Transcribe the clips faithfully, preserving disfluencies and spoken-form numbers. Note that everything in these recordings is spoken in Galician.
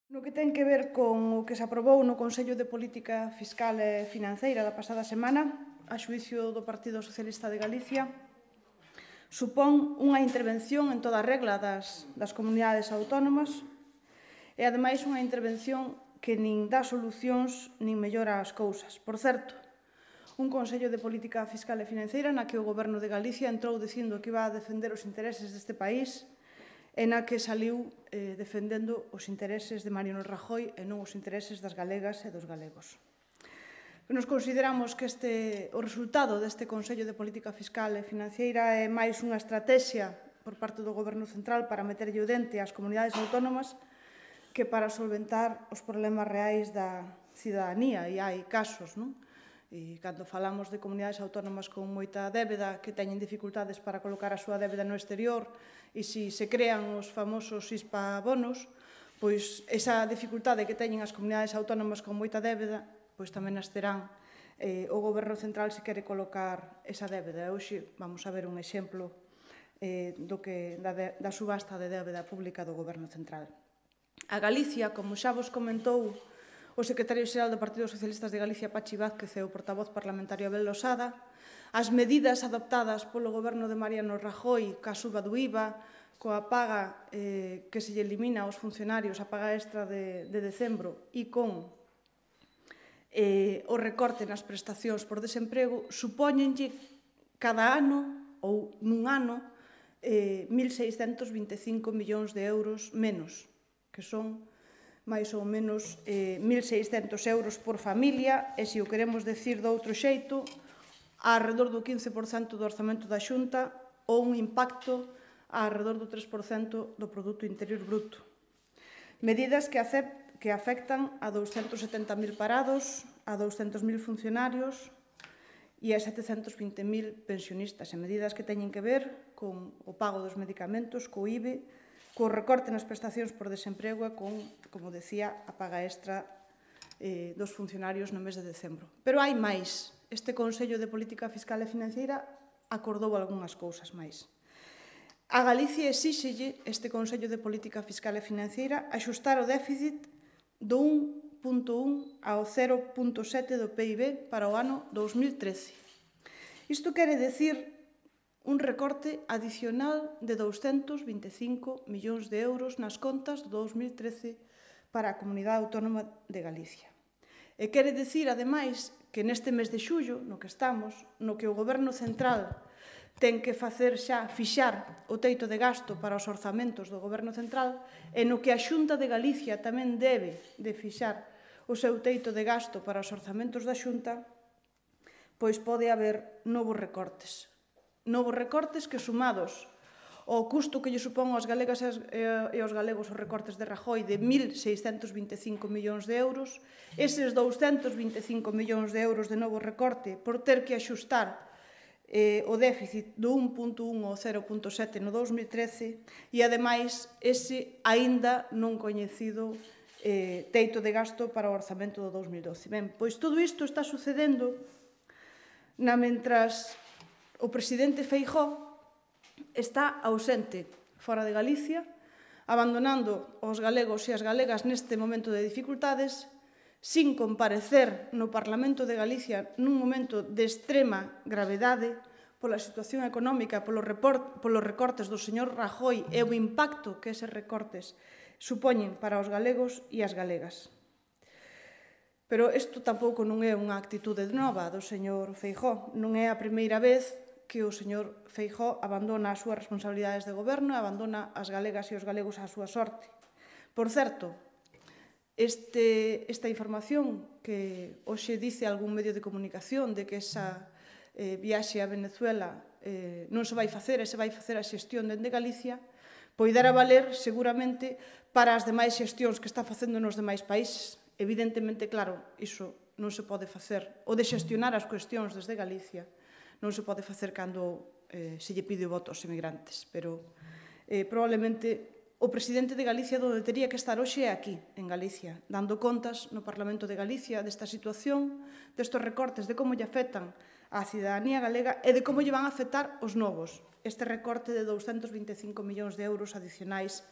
No que ten que ver con o que se aprobou no Consello de Política Fiscal e Financeira da pasada semana, a xuízo do Partido Socialista de Galicia, supón unha intervención en toda a regla das, das comunidades autónomas e, ademais, unha intervención que nin dá solucións nin mellora as cousas. Por certo, un Consello de Política Fiscal e Financeira na que o Goberno de Galicia entrou dicindo que iba a defender os intereses deste país e na que saliu eh, defendendo os intereses de Mariano Rajoy e non os intereses das galegas e dos galegos. Nos consideramos que este, o resultado deste Consello de Política Fiscal e Financeira é máis unha estrategia por parte do Goberno Central para meterlle o dente ás comunidades autónomas que para solventar os problemas reais da cidadanía. E hai casos, non? E cando falamos de comunidades autónomas con moita débeda que teñen dificultades para colocar a súa débeda no exterior e se se crean os famosos hispabonos, pois esa dificultade que teñen as comunidades autónomas con moita débeda, pois tamén as terán eh, o Goberno Central se quere colocar esa débeda. E hoxe vamos a ver un exemplo eh, do que, da, de, da subasta de débeda pública do Goberno Central. A Galicia, como xa vos comentou o secretario xeral do Partido Socialista de Galicia, Pachi Vázquez, e o portavoz parlamentario Abel Losada, as medidas adoptadas polo goberno de Mariano Rajoy ca suba do I V A, coa paga eh, que se lle elimina aos funcionarios, a paga extra de, de decembro, e con eh, o recorte nas prestacións por desemprego, supóñenlle cada ano, ou nun ano, eh, mil seiscentos vinte e cinco millóns de euros menos, que son máis ou menos eh, mil seiscentos euros por familia, e se o queremos decir de outro xeito, arredor do quince por cento do orzamento da Xunta ou un impacto arredor do tres por cento do Produto Interior Bruto. Medidas que, que afectan a douscentos setenta mil parados, a douscentos mil funcionarios e a setecentos vinte mil pensionistas, e medidas que teñen que ver con o pago dos medicamentos, co I V A, co recorte nas prestacións por desemprego e con, como decía, a paga extra eh, dos funcionarios no mes de decembro. Pero hai máis. Este Consello de Política Fiscal e Financeira acordou algunhas cousas máis. A Galicia exíxelle este Consello de Política Fiscal e Financeira axustar o déficit do un punto un ao cero punto sete do P I B para o ano dous mil trece. Isto quere decir un recorte adicional de douscentos vinte e cinco millóns de euros nas contas do dous mil trece para a Comunidade Autónoma de Galicia. E quere dicir, ademais, que neste mes de xullo, no que estamos, no que o Goberno Central ten que facer xa fixar o teito de gasto para os orzamentos do Goberno Central e no que a Xunta de Galicia tamén debe de fixar o seu teito de gasto para os orzamentos da Xunta, pois pode haber novos recortes. Novos recortes que, sumados ao custo que lle supón aos galegas e aos galegos os recortes de Rajoy de mil seiscentos vinte e cinco millóns de euros, eses douscentos vinte e cinco millóns de euros de novo recorte por ter que axustar eh, o déficit do un punto un ao cero punto sete no dous mil trece e, ademais, ese aínda non coñecido eh, teito de gasto para o orzamento do dous mil doce. Ben, pois todo isto está sucedendo na mentras o presidente Feijóo está ausente fora de Galicia, abandonando os galegos e as galegas neste momento de dificultades, sin comparecer no Parlamento de Galicia nun momento de extrema gravedade pola situación económica, polos recortes do señor Rajoy e o impacto que eses recortes supoñen para os galegos e as galegas. Pero isto tampouco non é unha actitude nova do señor Feijóo. Non é a primeira vez que o señor Feijóo abandona as súas responsabilidades de goberno e abandona as galegas e os galegos á súa sorte. Por certo, este, esta información que hoxe dice algún medio de comunicación de que esa eh, viaxe a Venezuela eh, non se vai facer e se vai facer a xestión dende Galicia, poderá valer seguramente para as demais xestións que está facendo nos demais países. Evidentemente, claro, iso non se pode facer, o de xestionar as cuestións desde Galicia, non se pode facer cando eh, se lle pide o voto aos emigrantes, pero eh, probablemente o presidente de Galicia onde tería que estar hoxe é aquí, en Galicia, dando contas no Parlamento de Galicia desta situación, destes recortes, de como lle afectan á cidadanía galega e de como lle van a afectar os novos, este recorte de douscentos vinte e cinco millóns de euros adicionais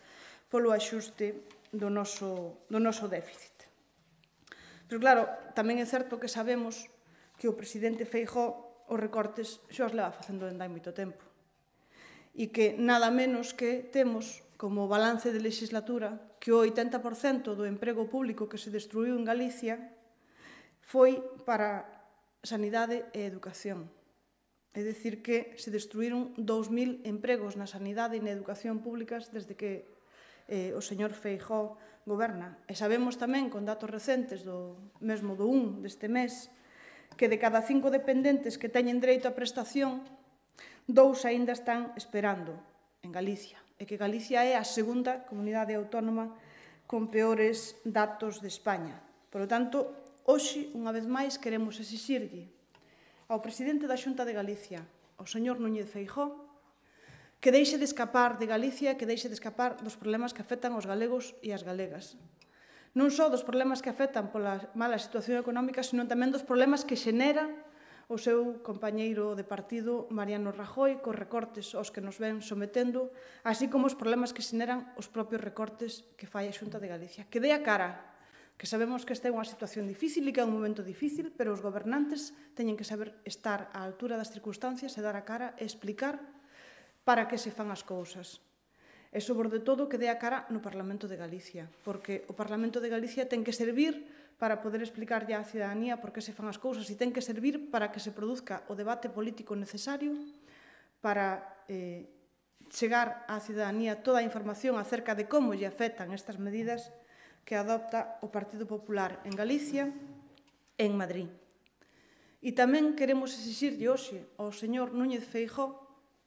polo axuste do noso, do noso déficit. Pero claro, tamén é certo que sabemos que o presidente Feijóo os recortes xa os leva facendo dende hai moito tempo e que nada menos que temos como balance de legislatura que o oitenta por cento do emprego público que se destruiu en Galicia foi para sanidade e educación. É dicir, que se destruíron dous mil empregos na sanidade e na educación públicas desde que eh, o señor Feijóo goberna. E sabemos tamén, con datos recentes do mesmo do un deste mes, que de cada cinco dependentes que teñen dereito á prestación, dous aínda están esperando en Galicia. E que Galicia é a segunda comunidade autónoma con peores datos de España. Por lo tanto, hoxe, unha vez máis, queremos exixirlle ao presidente da Xunta de Galicia, ao señor Núñez Feijóo, que deixe de escapar de Galicia, que deixe de escapar dos problemas que afectan aos galegos e as galegas. Non só dos problemas que afectan pola mala situación económica, sino tamén dos problemas que xenera o seu compañeiro de partido, Mariano Rajoy, cos recortes aos que nos ven sometendo, así como os problemas que xeneran os propios recortes que fai a Xunta de Galicia. Que dé a cara, que sabemos que esta é unha situación difícil e que é un momento difícil, pero os gobernantes teñen que saber estar á altura das circunstancias e dar a cara e explicar para que se fan as cousas. E, sobre todo, que dé a cara no Parlamento de Galicia, porque o Parlamento de Galicia ten que servir para poder explicarlle á cidadanía por que se fan as cousas e ten que servir para que se produzca o debate político necesario para eh, chegar á cidadanía toda a información acerca de como lle afectan estas medidas que adopta o Partido Popular en Galicia e en Madrid. E tamén queremos exixirlle hoxe ao señor Núñez Feijóo,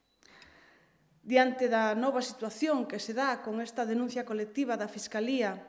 diante da nova situación que se dá con esta denuncia colectiva da Fiscalía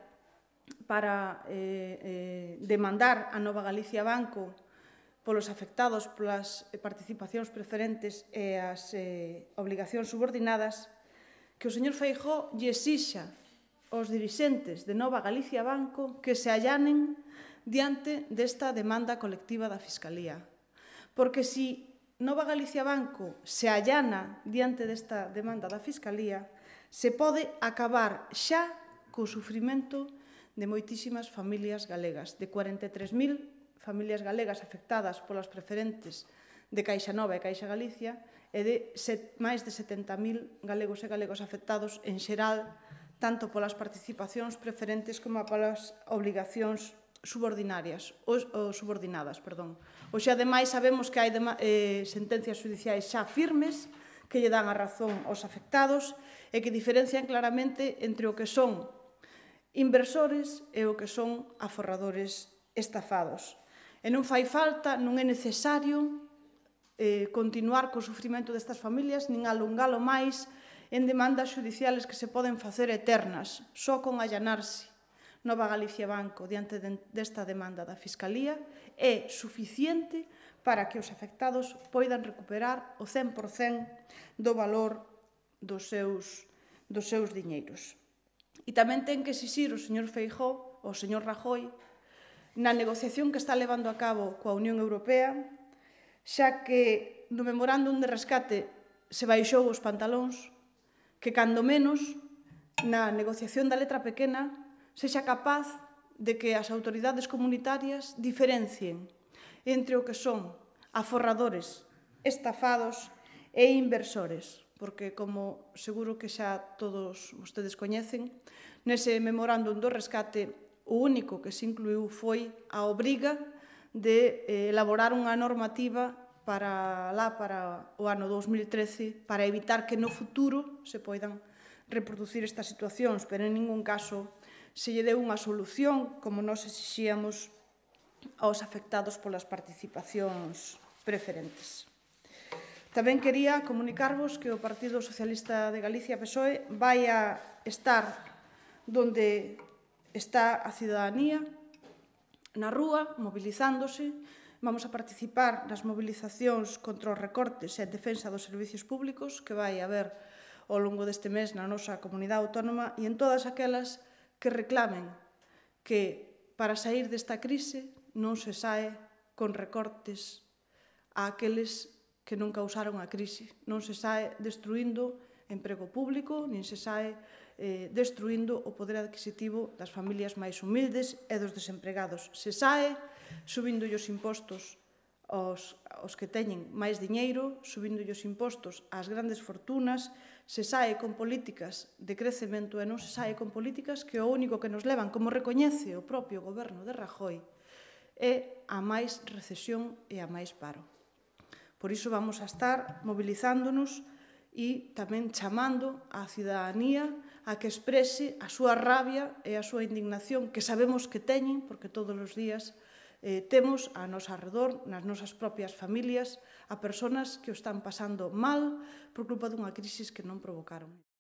para eh, eh, demandar a Nova Galicia Banco polos afectados polas participacións preferentes e as eh, obligacións subordinadas, que o señor Feijóo lle exixa aos dirixentes de Nova Galicia Banco que se allanen diante desta demanda colectiva da Fiscalía. Porque se Nova Galicia Banco se allana diante desta demanda da Fiscalía, se pode acabar xa co sufrimento de moitísimas familias galegas, de cuarenta e tres mil familias galegas afectadas polas preferentes de Caixa Nova e Caixa Galicia e de máis de setenta mil galegos e galegos afectados en xeral tanto polas participacións preferentes como polas obligacións subordinarias, ou, ou subordinadas, perdón. Hoxe, ademais, sabemos que hai eh, sentencias judiciais xa firmes que lle dan a razón aos afectados e que diferencian claramente entre o que son inversores e o que son aforradores estafados. E non fai falta, non é necesario eh, continuar co sufrimento destas familias, nin alongalo máis en demandas judiciales que se poden facer eternas, só con allanarse Nova Galicia Banco diante desta demanda da Fiscalía é suficiente para que os afectados poidan recuperar o cen por cento do valor dos seus, dos seus diñeiros. E tamén ten que exixir o señor Feijóo, o señor Rajoy, na negociación que está levando a cabo coa Unión Europea, xa que no memorándum de rescate se baixou os pantalóns, que, cando menos, na negociación da letra pequena, sexa capaz de que as autoridades comunitarias diferencien entre o que son aforradores, estafados e inversores, porque, como seguro que xa todos vostedes coñecen, nese memorándum do rescate, o único que se incluiu foi a obriga de elaborar unha normativa para lá, para o ano dos mil trece, para evitar que no futuro se poidan reproducir estas situacións, pero en ningún caso se lle deu unha solución, como nós exixíamos aos afectados polas participacións preferentes. Tamén quería comunicarvos que o Partido Socialista de Galicia, P S O E, vai a estar donde está a cidadanía, na rúa, movilizándose. Vamos a participar nas movilizacións contra os recortes e en defensa dos servicios públicos que vai haber ao longo deste mes na nosa comunidade autónoma e en todas aquelas que reclamen que para sair desta crise non se sae con recortes a aqueles que non causaron a crise, non se sae destruindo emprego público, nin se sae eh, destruindo o poder adquisitivo das familias máis humildes e dos desempregados. Se sae subindo os impostos aos, aos que teñen máis diñeiro, subindo os impostos ás grandes fortunas, se sae con políticas de crecemento e non se sae con políticas que o único que nos levan, como recoñece o propio goberno de Rajoy, é a máis recesión e a máis paro. Por iso vamos a estar mobilizándonos e tamén chamando á cidadanía a que exprese a súa rabia e a súa indignación que sabemos que teñen, porque todos os días eh, temos a noso arredor, nas nosas propias familias, a persoas que o están pasando mal por culpa dunha crisis que non provocaron.